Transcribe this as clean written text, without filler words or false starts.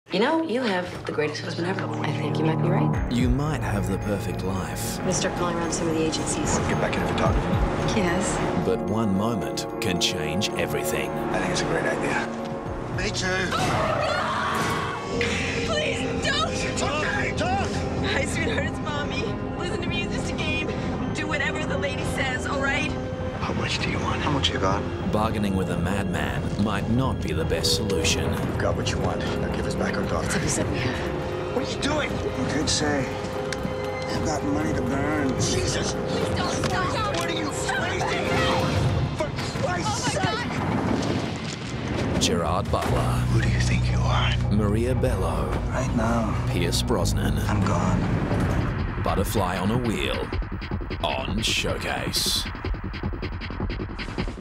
You know, you have the greatest husband ever. I think you might be right. You might have the perfect life. I'm gonna start calling around some of the agencies. Get back into photography. Yes. But one moment can change everything. I think it's a great idea. Me too. Please don't! Talk! Hi, sweetheart, it's Mommy. Listen to me, it's just a game. Do whatever the lady says, all right? How much do you want? How much you got? Bargaining with a madman might not be the best solution. You've got what you want. Now give us back our daughter. That's what we said we had. What are you doing? You could say, I've got money to burn. Jesus! Please don't stop! What are you crazy? For Christ's sake! Gerard Butler, Who do you think you are? Maria Bello, Right now, Pierce Brosnan, I'm gone. Butterfly on a Wheel, on Showcase.